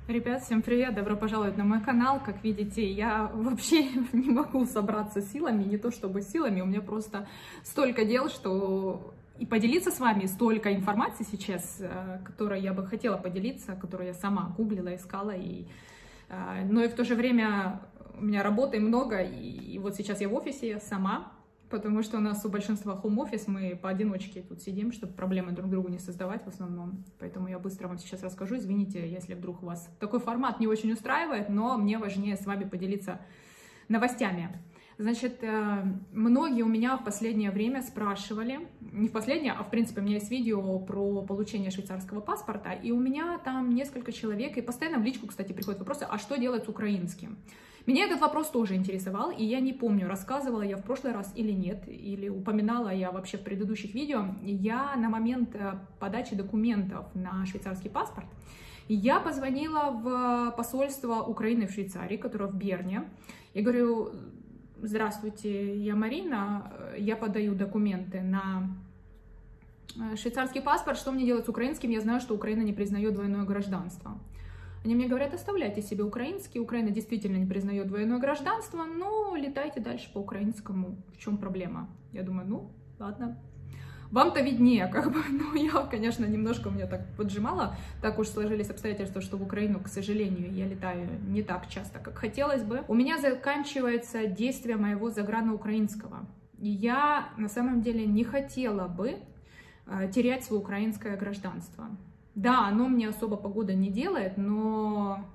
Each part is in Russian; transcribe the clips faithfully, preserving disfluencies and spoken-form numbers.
Ребят, всем привет! Добро пожаловать на мой канал. Как видите, я вообще не могу собраться силами, не то чтобы силами, у меня просто столько дел, что и поделиться с вами столько информации сейчас, которой я бы хотела поделиться, которую я сама гуглила, искала, и, но и в то же время у меня работы много, и вот сейчас я в офисе сама, потому что у нас у большинства хоум-офис, мы поодиночке тут сидим, чтобы проблемы друг другу не создавать в основном. Поэтому я быстро вам сейчас расскажу. Извините, если вдруг вас такой формат не очень устраивает, но мне важнее с вами поделиться новостями. Значит, многие у меня в последнее время спрашивали, не в последнее, а в принципе у меня есть видео про получение швейцарского паспорта, и у меня там несколько человек, и постоянно в личку, кстати, приходят вопросы, а что делать с украинским? Меня этот вопрос тоже интересовал, и я не помню, рассказывала я в прошлый раз или нет, или упоминала я вообще в предыдущих видео. Я на момент подачи документов на швейцарский паспорт, я позвонила в посольство Украины в Швейцарии, которое в Берне, и говорю: здравствуйте, я Марина, я подаю документы на швейцарский паспорт, что мне делать с украинским? Я знаю, что Украина не признает двойное гражданство. Они мне говорят: оставляйте себе украинский, Украина действительно не признает двойное гражданство, но летайте дальше по украинскому, в чем проблема? Я думаю, ну, ладно, вам-то виднее, как бы, ну, я, конечно, немножко у меня так поджимала, так уж сложились обстоятельства, что в Украину, к сожалению, я летаю не так часто, как хотелось бы. У меня заканчивается действие моего заграноукраинского, и я, на самом деле, не хотела бы э, терять свое украинское гражданство. Да, оно мне особо погода не делает, но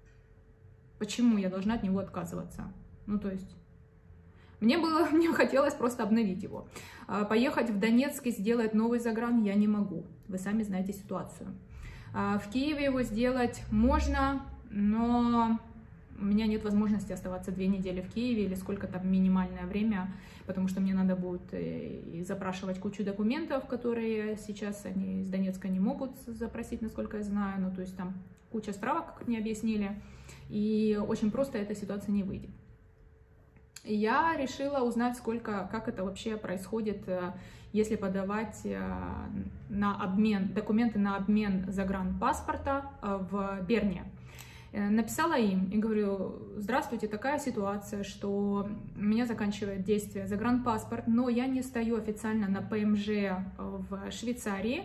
почему я должна от него отказываться? Ну, то есть, мне было, мне хотелось просто обновить его. Поехать в Донецк и сделать новый загран я не могу. Вы сами знаете ситуацию. В Киеве его сделать можно, но у меня нет возможности оставаться две недели в Киеве или сколько там минимальное время, потому что мне надо будет и запрашивать кучу документов, которые сейчас они из Донецка не могут запросить, насколько я знаю. Ну, то есть там куча справок, как мне объяснили, и очень просто эта ситуация не выйдет. И я решила узнать, сколько, как это вообще происходит, если подавать на обмен, документы на обмен загранпаспорта в Берне. Написала им и говорю: здравствуйте, такая ситуация, что у меня заканчивает действие загранпаспорт, но я не стою официально на ПМЖ в Швейцарии,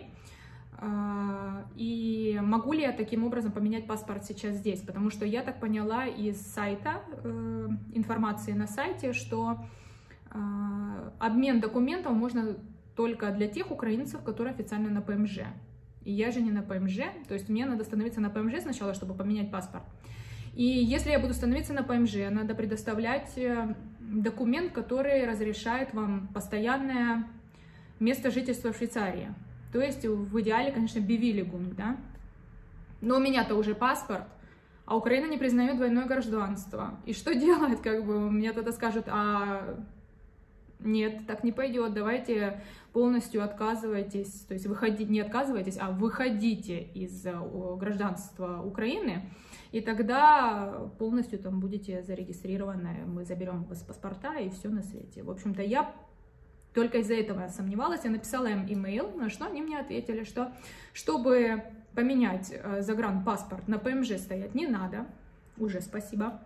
и могу ли я таким образом поменять паспорт сейчас здесь, потому что я так поняла из сайта, информации на сайте, что обмен документов можно только для тех украинцев, которые официально на ПМЖ. И я же не на ПМЖ, то есть мне надо становиться на ПМЖ сначала, чтобы поменять паспорт. И если я буду становиться на ПМЖ, надо предоставлять документ, который разрешает вам постоянное место жительства в Швейцарии. То есть в идеале, конечно, Bewilligung, да? Но у меня-то уже паспорт, а Украина не признает двойное гражданство. И что делать, как бы? Мне тогда скажут: а нет, так не пойдет, давайте полностью отказывайтесь, то есть выходите, не отказывайтесь, а выходите из гражданства Украины, и тогда полностью там будете зарегистрированы, мы заберем у вас паспорта и все на свете. В общем-то, я только из-за этого сомневалась, я написала им имейл, на что они мне ответили, что чтобы поменять загранпаспорт на ПМЖ стоять не надо, уже спасибо,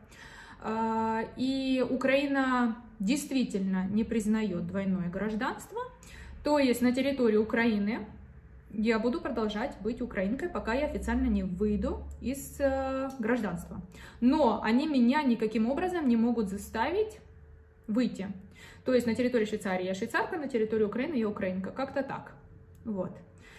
и Украина действительно не признает двойное гражданство, то есть на территории Украины я буду продолжать быть украинкой, пока я официально не выйду из э, гражданства. Но они меня никаким образом не могут заставить выйти. То есть на территории Швейцарии я швейцарка, на территории Украины я украинка. Как-то так. Вот.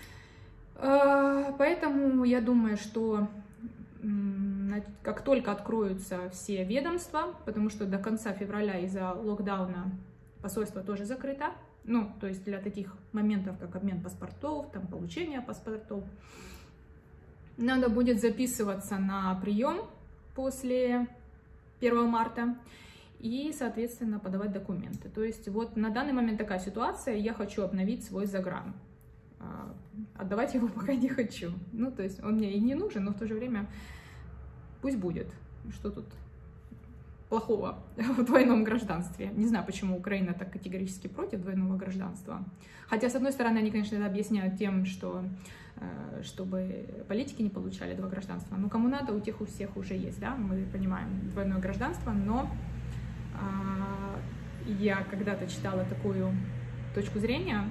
Э, поэтому я думаю, что э, как только откроются все ведомства, потому что до конца февраля из-за локдауна посольство тоже закрыто, ну, то есть для таких моментов, как обмен паспортов, там, получение паспортов, надо будет записываться на прием после первого марта и, соответственно, подавать документы. То есть вот на данный момент такая ситуация, я хочу обновить свой загран. Отдавать его пока не хочу. Ну, то есть он мне и не нужен, но в то же время пусть будет. Что тут плохого в двойном гражданстве? Не знаю, почему Украина так категорически против двойного гражданства. Хотя, с одной стороны, они, конечно, это объясняют тем, что чтобы политики не получали два гражданства. Ну, кому надо, у тех у всех уже есть, да, мы понимаем, двойное гражданство, но я когда-то читала такую точку зрения,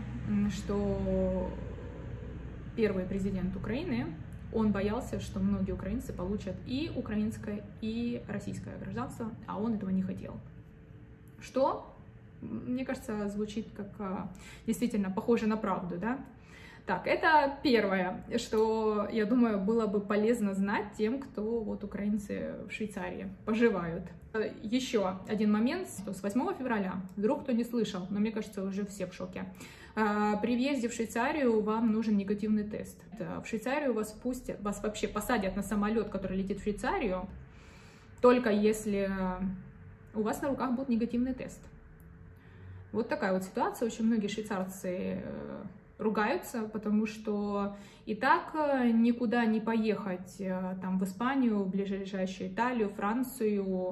что первый президент Украины, он боялся, что многие украинцы получат и украинское, и российское гражданство, а он этого не хотел. Что, мне кажется, звучит как действительно похоже на правду, да? Так, это первое, что, я думаю, было бы полезно знать тем, кто, вот, украинцы в Швейцарии поживают. Еще один момент, что с восьмого февраля, вдруг кто не слышал, но мне кажется, уже все в шоке. При въезде в Швейцарию вам нужен негативный тест. В Швейцарию вас пустят, вас вообще посадят на самолет, который летит в Швейцарию, только если у вас на руках будет негативный тест. Вот такая вот ситуация. Очень многие швейцарцы ругаются, потому что и так никуда не поехать там в Испанию, в ближайшую Италию, Францию.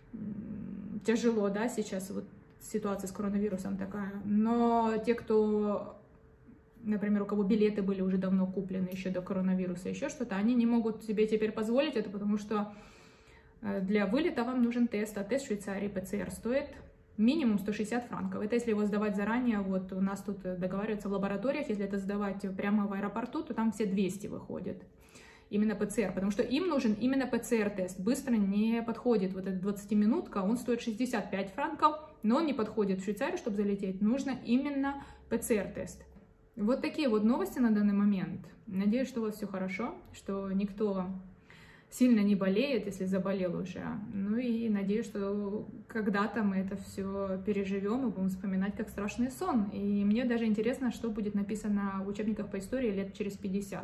Тяжело, да, сейчас вот ситуация с коронавирусом такая. Но те, кто, например, у кого билеты были уже давно куплены еще до коронавируса, еще что-то, они не могут себе теперь позволить это, потому что для вылета вам нужен тест, а тест в Швейцарии ПЦР стоит минимум сто шестьдесят франков. Это если его сдавать заранее, вот у нас тут договариваются в лабораториях, если это сдавать прямо в аэропорту, то там все двести выходит. Именно ПЦР, потому что им нужен именно ПЦР-тест. Быстро не подходит вот эта двадцатиминутка, он стоит шестьдесят пять франков, но он не подходит в Швейцарию, чтобы залететь. Нужно именно ПЦР-тест. Вот такие вот новости на данный момент. Надеюсь, что у вас все хорошо, что никто сильно не болеет, если заболел уже. Ну и надеюсь, что когда-то мы это все переживем и будем вспоминать как страшный сон. И мне даже интересно, что будет написано в учебниках по истории лет через пятьдесят.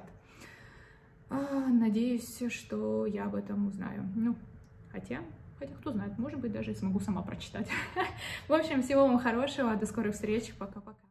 Надеюсь, что я об этом узнаю. Ну, хотя, хотя кто знает, может быть, даже смогу сама прочитать. В общем, всего вам хорошего, до скорых встреч, пока-пока.